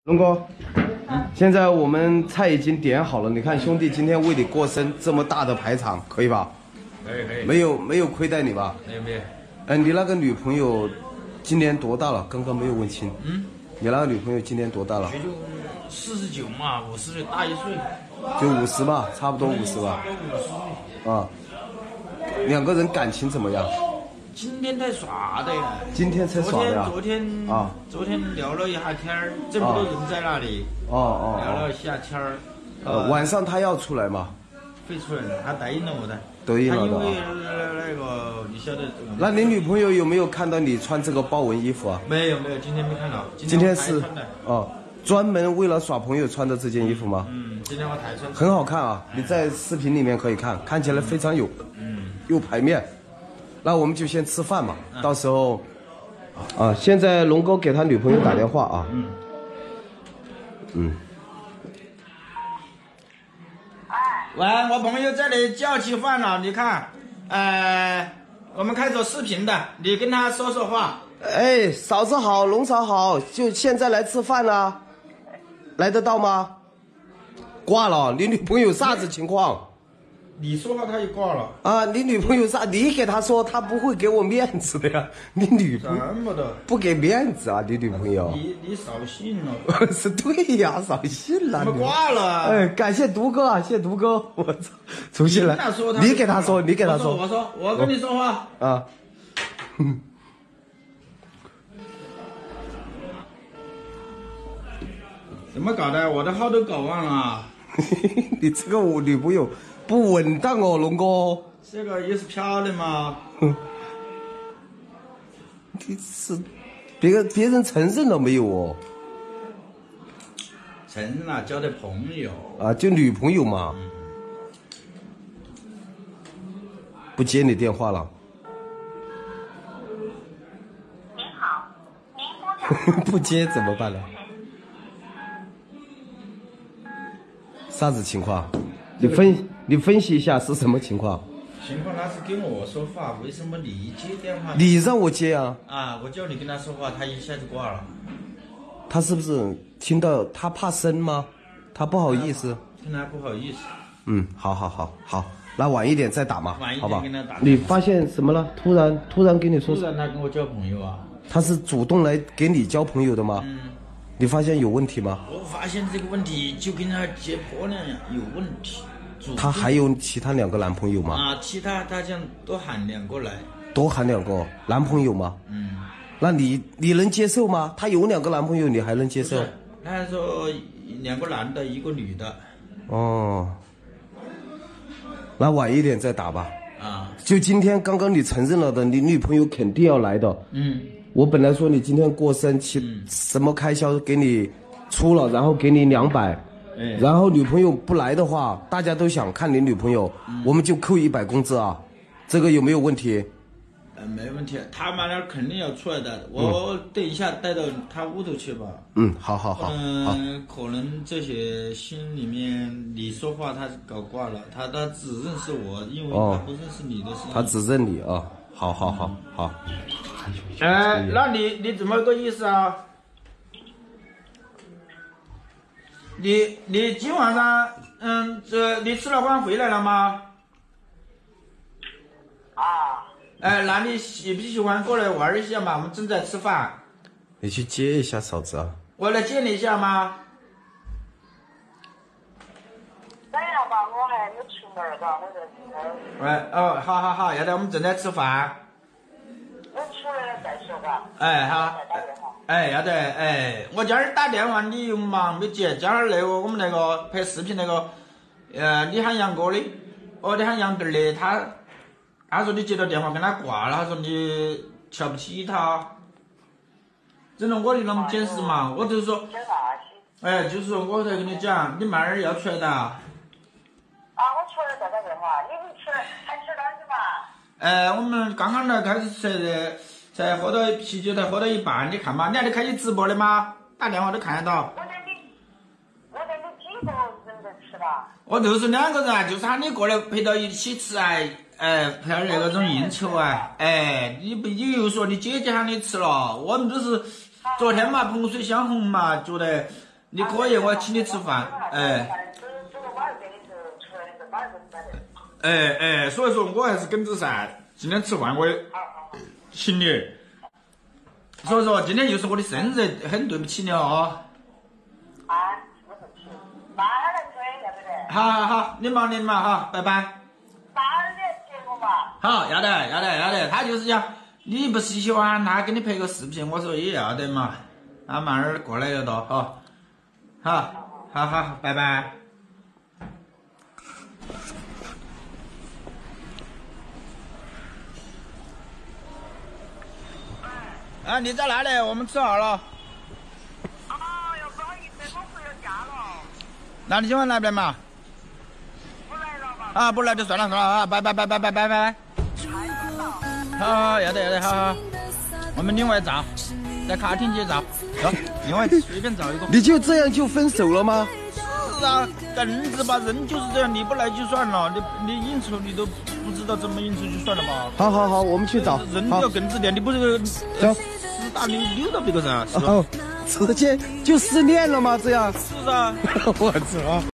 龙哥，现在我们菜已经点好了。你看兄弟今天为你过生，这么大的排场，可以吧？ 可以。 没有亏待你吧？ 没有。 你那个女朋友今年多大了？刚刚没有问清。你那个女朋友今年多大了？ 也就49嘛，50岁，大1岁。 就50吧，差不多50吧。啊，两个人感情怎么样？ 今天才耍的呀。 今天才耍的呀？ 昨天聊了一下天儿，这么多人在那里。聊了一下天儿。 晚上他要出来吗？ 会出来的，他答应了我的。 答应了的。 因为那个你晓得。 那你女朋友有没有看到你穿这个豹纹衣服啊？ 没有，今天没看到。 今天是专门为了耍朋友穿的这件衣服吗？ 今天我台穿。 很好看啊！你在视频里面可以看起来非常有排面。那我们就先吃饭嘛，到时候现在龙哥给他女朋友打电话啊。 喂，我朋友这里叫起饭了，你看，我们开着视频的，你跟他说说话。 哎，嫂子好，龙嫂好，就现在来吃饭啊，来得到吗？挂了，你女朋友啥子情况？ 你说话他就挂了啊！你女朋友啥？你给她说，她不会给我面子的呀。你女朋友怎么的不给面子啊？你女朋友？ 你扫兴了？ 是对呀，扫兴了。 怎么挂了？ 哎，感谢独哥啊，谢谢独哥，我操，重新来。你给他说，你给他说。 我跟你说话啊。 怎么搞的？我的号都搞忘了。 你这个我女朋友不稳当哦，龙哥。 这个也是漂亮吗？ 你是别人承认了没有哦？ 承认了，交的朋友啊，就女朋友嘛。不接你电话了。 您好，您拨打不接怎么办呢？啥子情况？你分析一下是什么情况？ 情况他是跟我说话，为什么你接电话？ 你让我接啊！ 我叫你跟他说话，他一下子挂了。 他是不是听到他怕生吗？他不好意思。 听他不好意思。 好，那晚一点再打嘛，好吧？ 跟他打。 你发现什么了？突然跟你说。 突然他跟我交朋友啊？ 他是主动来给你交朋友的吗？你发现有问题吗？ 我发现这个问题就跟他结婆娘一样，有问题。 他还有其他2个男朋友吗？ 其他他想多喊2个来。 多喊2个男朋友吗？那你能接受吗？他有2个男朋友，你还能接受？ 他说2个男的，1个女的。 哦，那晚一点再打吧。就今天刚刚你承认了的，你女朋友肯定要来的。我本来说你今天过生，什么开销给你出了，然后给你200，然后女朋友不来的话，大家都想看你女朋友，我们就扣100工资啊，这个有没有问题？ 没问题，他们那肯定要出来的，我等一下带到他屋头去吧。 好。 可能这些心里面你说话他搞挂了，他只认识我，因为他不认识你的声音。 他只认你啊，好。 那你怎么个意思啊？你今晚上你吃了饭回来了吗？那你喜不喜欢过来玩一下嘛？我们正在吃饭。 你去接一下嫂子啊。 我来接你一下吗？ 等一下吧，我还没出门的，那个。 好，现在我们正在吃饭。 我出来再说吧。 好。要得，我今儿打电话你又忙没接，今儿我们那个拍视频那个，你喊杨哥的，你喊杨哥的，他说你接到电话跟他挂了，他说你瞧不起他，真的我就那么解释嘛，我就是说，就是说我才跟你讲，你妹儿要出来的。 我出来再打电话，你不吃还吃东西嘛？ 我们刚刚开始吃的。才喝到啤酒，才喝到一半，你看嘛，你还得开启直播的吗？打电话都看得到。 我得你几个人在吃吧？ 我就是2个人，就是喊你过来陪到一起吃陪点那个种应酬你又说你姐姐喊你吃了，我们都是昨天嘛，萍水相逢嘛，觉得你可以，我请你吃饭。哎。所以说我还是耿子噻，今天吃饭我也请你。所以说今天又是我的生日，很对不起你哦。好，你忙哈，拜拜。好，要得，他就是讲你不喜欢他给你拍个视频，我说也要得嘛，他慢慢过来了都，好，拜拜。啊，你在哪里？我们吃好了。 不好意思，我回了家了。 那你今晚来不来嘛？ 不来了吧？ 啊，不来就算了啊，拜拜。好，要得，好，我们另外照，在卡厅结照，走，另外随便照一个。 你就这样就分手了吗？ 是啊，耿子吧，人就是这样，你不来就算了，你应酬你都不知道怎么应酬就算了吧。 好，我们去找。 人叫耿子点，你不是走。 大溜到别个噻， 直接就失恋了吗？这样？ 是啊， 我操！